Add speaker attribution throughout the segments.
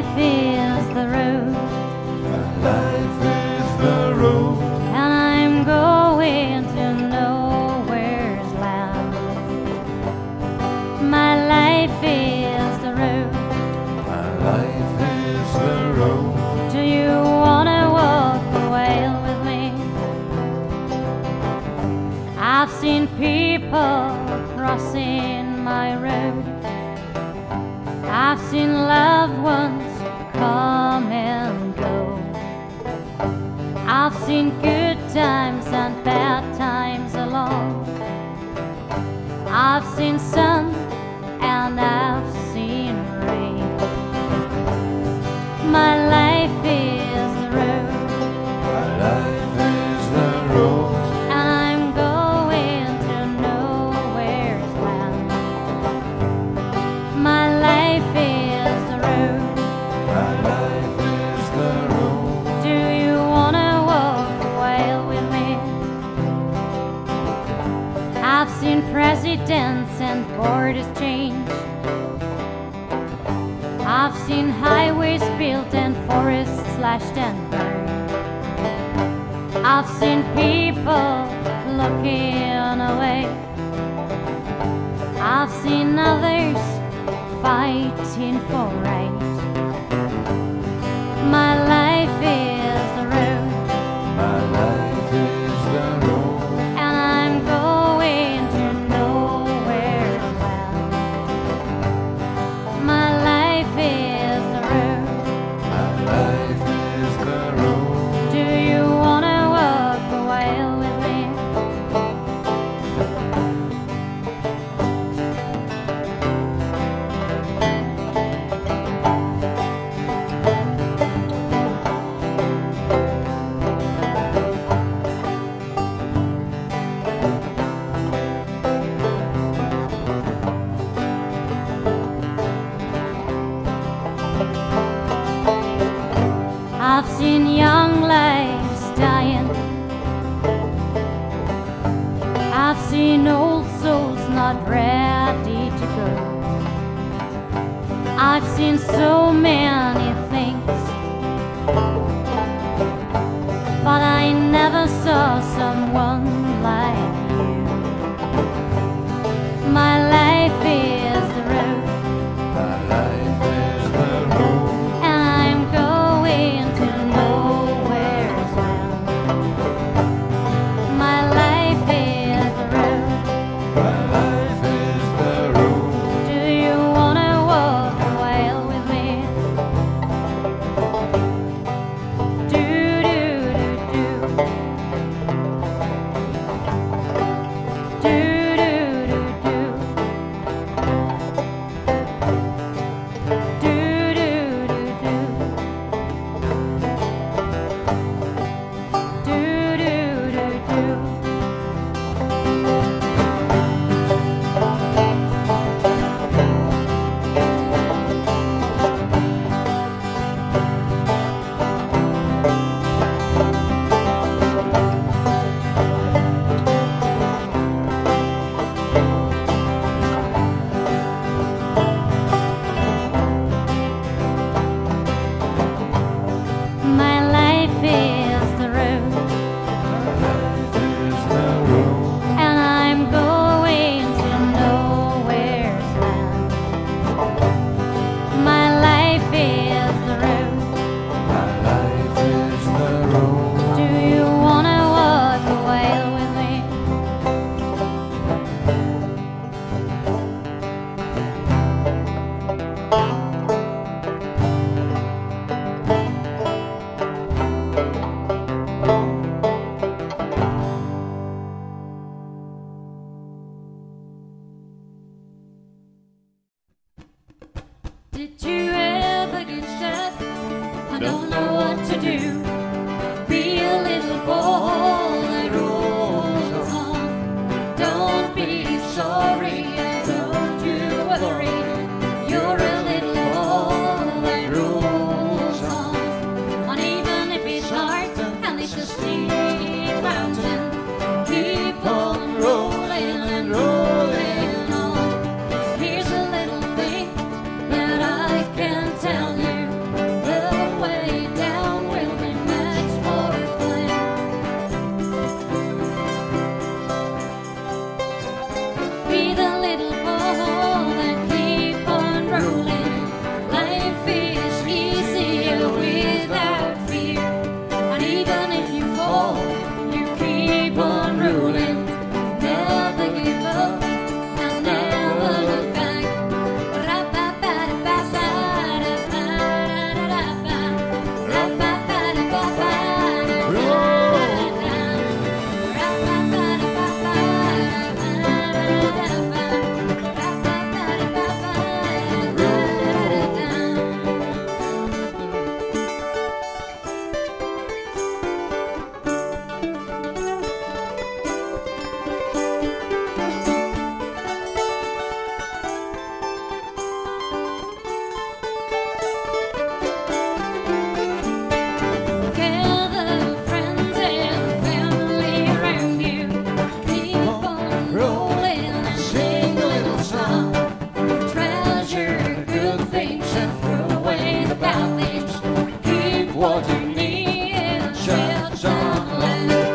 Speaker 1: life is the road.
Speaker 2: My life is the road.
Speaker 1: And I'm going to nowhere's land. My life is the road.
Speaker 2: My life is the road.
Speaker 1: Do you wanna walk the way with me? I've seen people crossing my road. I've seen loved ones come and go. I've seen good times and bad times along. I've seen sun and I've seen rain. My life is the road.
Speaker 2: My life is the road.
Speaker 1: And I'm going to nowhere's land. My life is the road.
Speaker 2: My life is the road.
Speaker 1: Do you wanna walk the way with me? I've seen presidents and borders change. I've seen highways built and forests slashed and burned. I've seen people looking away. I've seen others fighting for right. My life is the road.
Speaker 2: My life is the road.
Speaker 1: And I'm going to nowhere's land. My life is the road.
Speaker 2: My life is the road.
Speaker 1: Do you wanna walk the way with me? I've seen young lives dying. I've seen old souls not ready to go. I've seen so many things, but I never saw someone like you. My life is the road.
Speaker 2: My life is the road.
Speaker 1: And I'm going to nowhere's land. My life is the road.
Speaker 2: My life is the road.
Speaker 1: Do you wanna walk the way with me? Do do do do. Do do do do. Do do do do. Do do do do. My life is the road.
Speaker 2: Life is the road.
Speaker 1: And I'm going to nowhere's land. My life is the road.
Speaker 2: My life is the road.
Speaker 1: Do you wanna walk the way with me? Did you ever get stuck? I don't know what to do. Be a little boy that rolls on. Don't be sorry and don't you worry. You're a little boy that rolls on. And even if it's hard and it's a steep mountain, keep on rolling and rolling on. Here's a little thing that I can tell you. about things. Keep what you need and shed some light.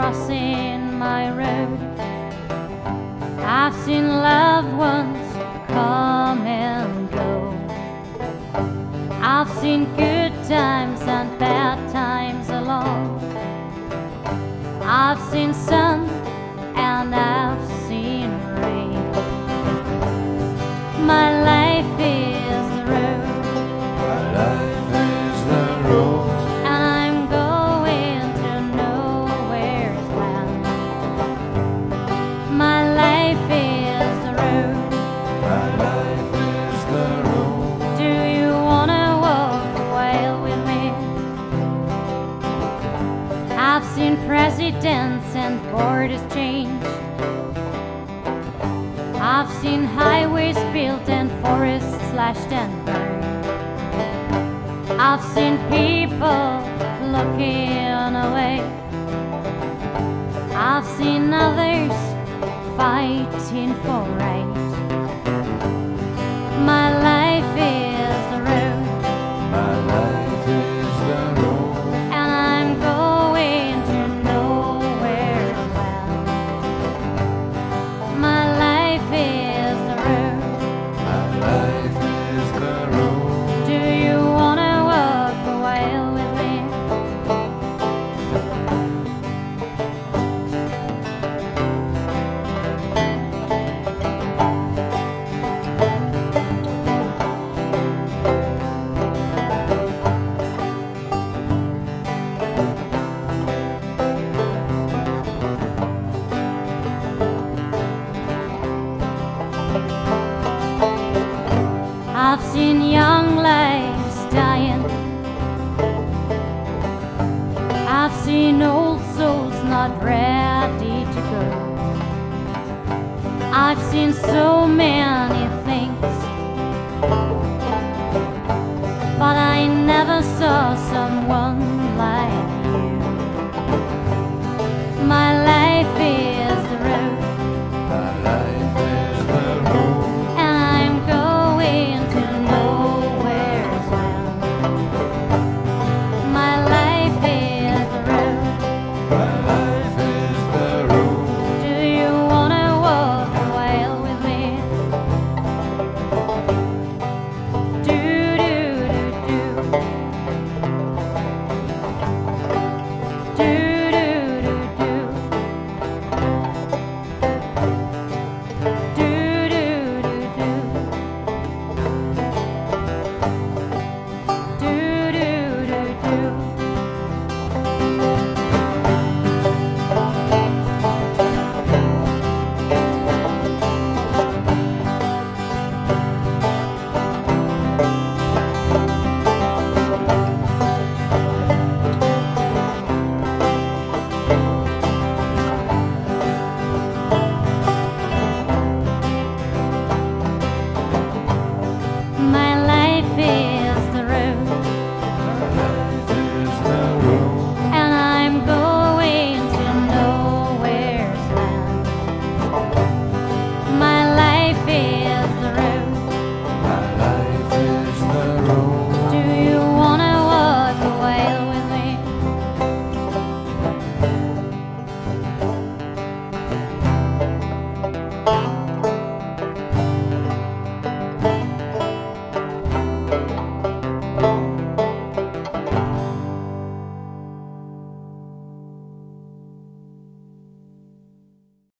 Speaker 1: crossing my road. I've seen loved ones come and go. I've seen good times and bad times along. I've seen sun and I've seen rain. My life is the road,
Speaker 2: My life is the road,
Speaker 1: and I'm going to nowhere's land. My life is the road.
Speaker 2: my life is the road.
Speaker 1: Do you wanna walk a while with me? I've seen presidents and borders change. I've seen highways built and forests slashed and burned. I've seen people looking away. I've seen others fighting for right. My life is the road,
Speaker 2: My life is the road.
Speaker 1: and I'm going to nowhere's land. My life is the road.
Speaker 2: My life is the road.
Speaker 1: Do you wanna walk a while with me? I've seen young lives dying. I've seen old souls not ready to go. I've seen so many things, but I never saw someone like